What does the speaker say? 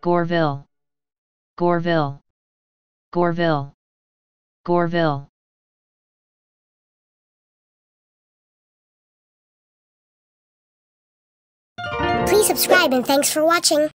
Goreville, Goreville, Goreville, Goreville. Please subscribe and thanks for watching.